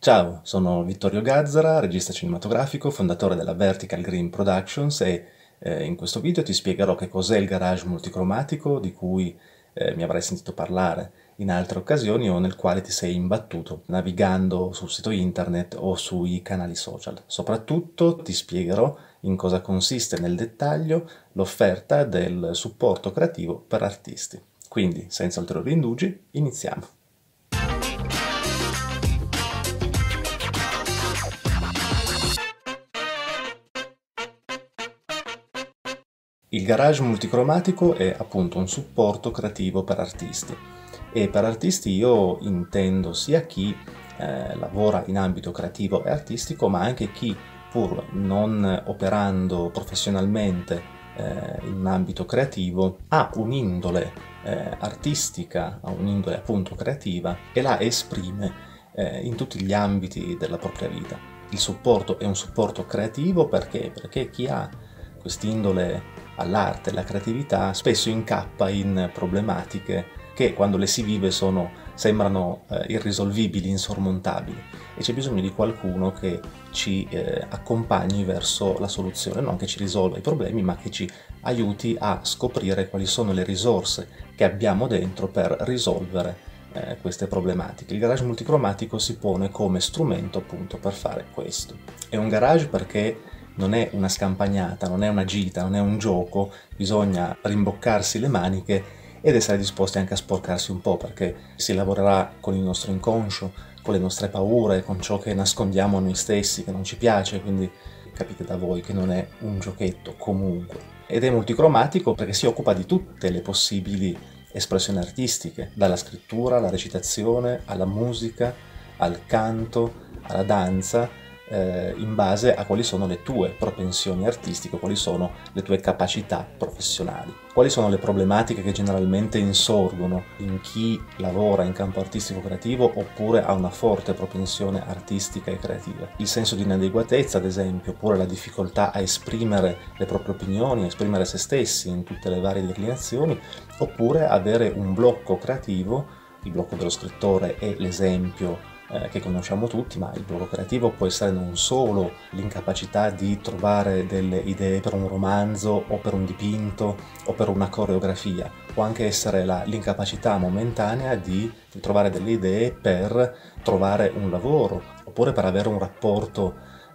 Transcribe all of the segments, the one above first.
Ciao, sono Vittorio Gazzara, regista cinematografico, fondatore della Vertical Green Productions e in questo video ti spiegherò che cos'è il garage multicromatico di cui mi avrai sentito parlare in altre occasioni o nel quale ti sei imbattuto navigando sul sito internet o sui canali social. Soprattutto ti spiegherò in cosa consiste nel dettaglio l'offerta del supporto creativo per artisti. Quindi, senza ulteriori indugi, iniziamo. Il garage multicromatico è appunto un supporto creativo per artisti e per artisti io intendo sia chi lavora in ambito creativo e artistico, ma anche chi, pur non operando professionalmente in un ambito creativo, ha un'indole artistica, ha un'indole appunto creativa e la esprime in tutti gli ambiti della propria vita. Il supporto è un supporto creativo perché chi ha quest'indole all'arte, alla creatività, spesso incappa in problematiche che quando le si vive sembrano irrisolvibili, insormontabili, e c'è bisogno di qualcuno che ci accompagni verso la soluzione, non che ci risolva i problemi, ma che ci aiuti a scoprire quali sono le risorse che abbiamo dentro per risolvere queste problematiche. Il garage multicromatico si pone come strumento appunto per fare questo. È un garage perché non è una scampagnata, non è una gita, non è un gioco, bisogna rimboccarsi le maniche ed essere disposti anche a sporcarsi un po', perché si lavorerà con il nostro inconscio, con le nostre paure, con ciò che nascondiamo a noi stessi, che non ci piace, quindi capite da voi che non è un giochetto comunque. Ed è multicromatico perché si occupa di tutte le possibili espressioni artistiche, dalla scrittura alla recitazione, alla musica, al canto, alla danza, in base a quali sono le tue propensioni artistiche, quali sono le tue capacità professionali, quali sono le problematiche che generalmente insorgono in chi lavora in campo artistico creativo oppure ha una forte propensione artistica e creativa. Il senso di inadeguatezza, ad esempio, oppure la difficoltà a esprimere le proprie opinioni, a esprimere se stessi in tutte le varie declinazioni, oppure avere un blocco creativo. Il blocco dello scrittore è l'esempio che conosciamo tutti, ma il blocco creativo può essere non solo l'incapacità di trovare delle idee per un romanzo o per un dipinto o per una coreografia, può anche essere l'incapacità momentanea di trovare delle idee per trovare un lavoro oppure per avere un rapporto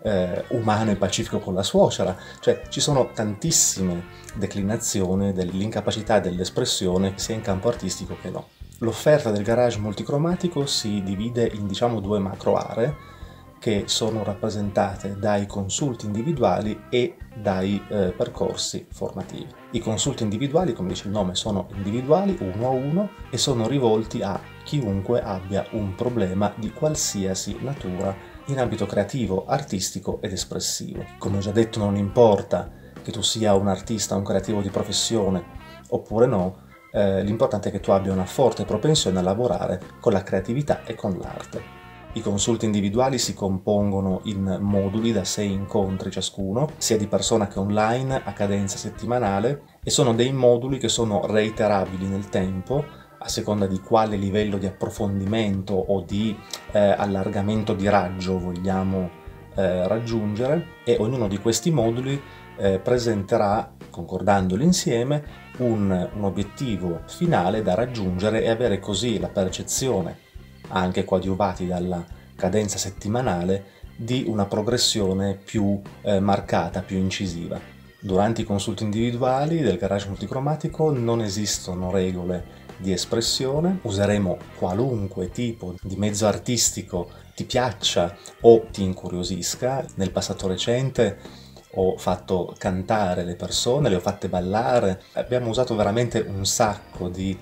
umano e pacifico con la suocera. Cioè ci sono tantissime declinazioni dell'incapacità dell'espressione sia in campo artistico che no. L'offerta del garage multicromatico si divide in due macro aree che sono rappresentate dai consulti individuali e dai percorsi formativi. I consulti individuali, come dice il nome, sono individuali, uno a uno, e sono rivolti a chiunque abbia un problema di qualsiasi natura in ambito creativo, artistico ed espressivo. Come ho già detto, non importa che tu sia un artista, un creativo di professione oppure no, l'importante è che tu abbia una forte propensione a lavorare con la creatività e con l'arte. I consulti individuali si compongono in moduli da 6 incontri ciascuno, sia di persona che online, a cadenza settimanale, e sono dei moduli che sono reiterabili nel tempo, a seconda di quale livello di approfondimento o di allargamento di raggio vogliamo raggiungere, e ognuno di questi moduli presenterà, concordandoli insieme, un obiettivo finale da raggiungere e avere così la percezione, anche coadiuvati dalla cadenza settimanale, di una progressione più marcata, più incisiva. Durante i consulti individuali del garage multicromatico non esistono regole di espressione, useremo qualunque tipo di mezzo artistico ti piaccia o ti incuriosisca. Nel passato recente ho fatto cantare le persone, le ho fatte ballare, abbiamo usato veramente un sacco di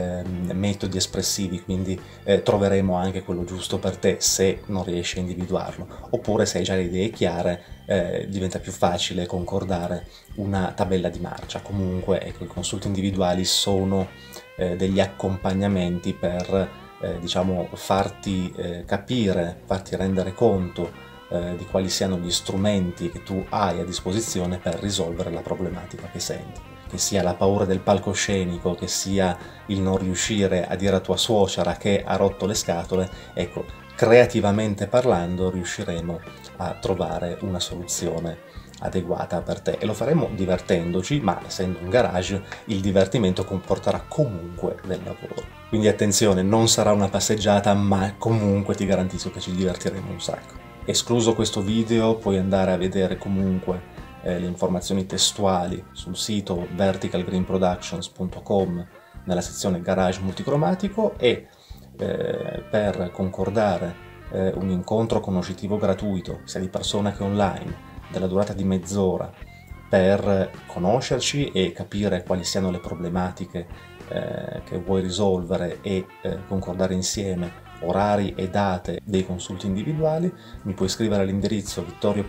metodi espressivi, quindi troveremo anche quello giusto per te se non riesci a individuarlo, oppure se hai già le idee chiare diventa più facile concordare una tabella di marcia. Comunque ecco, i consulti individuali sono degli accompagnamenti per farti capire, farti rendere conto di quali siano gli strumenti che tu hai a disposizione per risolvere la problematica che senti. Che sia la paura del palcoscenico, che sia il non riuscire a dire a tua suocera che ha rotto le scatole, ecco, creativamente parlando riusciremo a trovare una soluzione adeguata per te, e lo faremo divertendoci, ma essendo un garage il divertimento comporterà comunque del lavoro. Quindi attenzione, non sarà una passeggiata, ma comunque ti garantisco che ci divertiremo un sacco. Escluso questo video, puoi andare a vedere comunque le informazioni testuali sul sito verticalgreenproductions.com nella sezione garage multicromatico, e per concordare un incontro conoscitivo gratuito, sia di persona che online, della durata di mezz'ora, per conoscerci e capire quali siano le problematiche che vuoi risolvere e concordare insieme orari e date dei consulti individuali, mi puoi scrivere all'indirizzo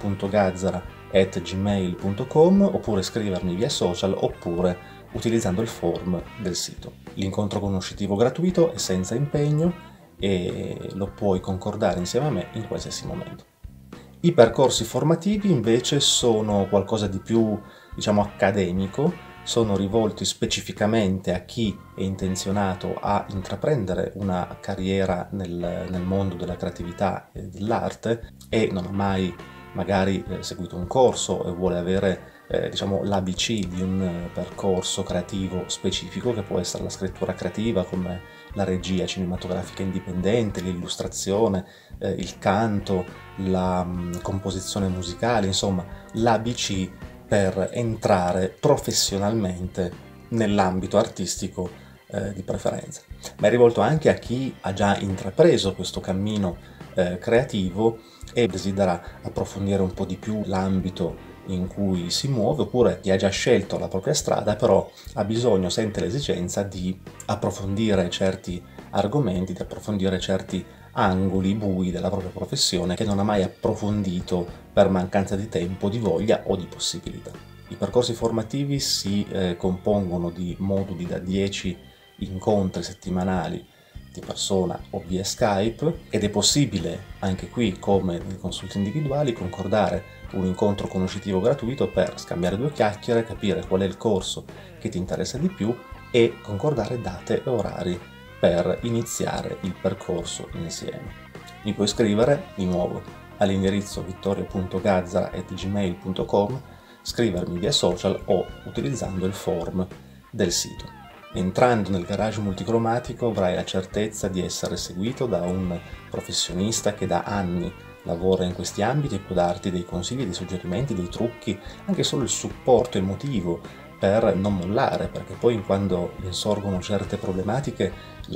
vittorio.gazzara@gmail.com, oppure scrivermi via social, oppure utilizzando il form del sito. L'incontro conoscitivo gratuito è senza impegno e lo puoi concordare insieme a me in qualsiasi momento. I percorsi formativi invece sono qualcosa di più, diciamo, accademico, sono rivolti specificamente a chi è intenzionato a intraprendere una carriera nel mondo della creatività e dell'arte e non ha mai magari seguito un corso e vuole avere diciamo l'ABC di un percorso creativo specifico, che può essere la scrittura creativa come la regia cinematografica indipendente, l'illustrazione, il canto, la composizione musicale, insomma l'ABC per entrare professionalmente nell'ambito artistico di preferenza. Ma è rivolto anche a chi ha già intrapreso questo cammino creativo e desidera approfondire un po' di più l'ambito in cui si muove, oppure chi ha già scelto la propria strada però ha bisogno, sente l'esigenza di approfondire certi argomenti, di approfondire certi angoli bui della propria professione che non ha mai approfondito per mancanza di tempo, di voglia o di possibilità. I percorsi formativi si compongono di moduli da 10 incontri settimanali di persona o via Skype, ed è possibile anche qui, come nei consulti individuali, concordare un incontro conoscitivo gratuito per scambiare due chiacchiere, capire qual è il corso che ti interessa di più e concordare date e orari per iniziare il percorso insieme. Mi puoi scrivere di nuovo all'indirizzo vittorio.gazzara@gmail.com, scrivermi via social o utilizzando il form del sito. Entrando nel garage multicromatico avrai la certezza di essere seguito da un professionista che da anni lavora in questi ambiti e può darti dei consigli, dei suggerimenti, dei trucchi, anche solo il supporto emotivo per non mollare, perché poi quando insorgono certe problematiche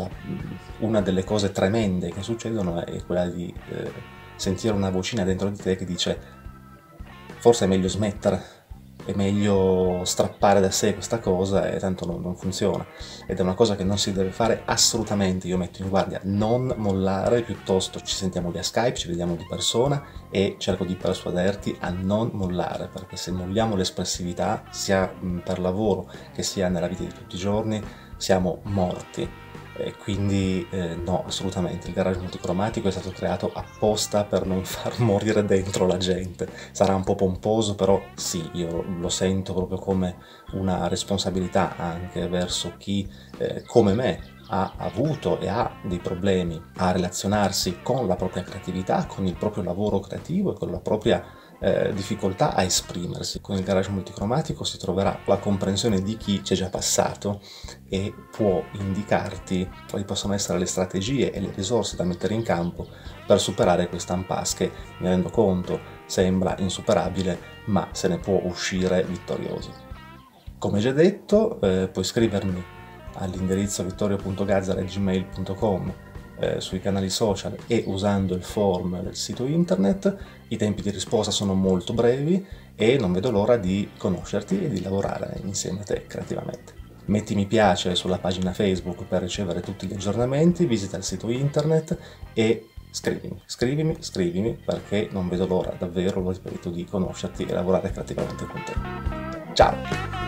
una delle cose tremende che succedono è quella di sentire una vocina dentro di te che dice forse è meglio smettere, è meglio strappare da sé questa cosa e tanto non funziona, ed è una cosa che non si deve fare assolutamente. Io metto in guardia: non mollare, piuttosto ci sentiamo via Skype, ci vediamo di persona e cerco di persuaderti a non mollare, perché se molliamo l'espressività sia per lavoro che sia nella vita di tutti i giorni siamo morti. E quindi no, assolutamente, il garage multicromatico è stato creato apposta per non far morire dentro la gente. Sarà un po' pomposo, però sì, io lo sento proprio come una responsabilità anche verso chi come me ha avuto e ha dei problemi a relazionarsi con la propria creatività, con il proprio lavoro creativo e con la propria difficoltà a esprimersi. Con il garage multicromatico si troverà la comprensione di chi c'è già passato e può indicarti quali possono essere le strategie e le risorse da mettere in campo per superare questa impasse che, mi rendo conto, sembra insuperabile, ma se ne può uscire vittoriosi. Come già detto, puoi scrivermi all'indirizzo vittorio.gazzara@gmail.com sui canali social e usando il form del sito internet. I tempi di risposta sono molto brevi e non vedo l'ora di conoscerti e di lavorare insieme a te creativamente. Metti mi piace sulla pagina Facebook per ricevere tutti gli aggiornamenti, visita il sito internet e scrivimi perché non vedo l'ora, davvero, lo ripeto, di conoscerti e lavorare creativamente con te. Ciao!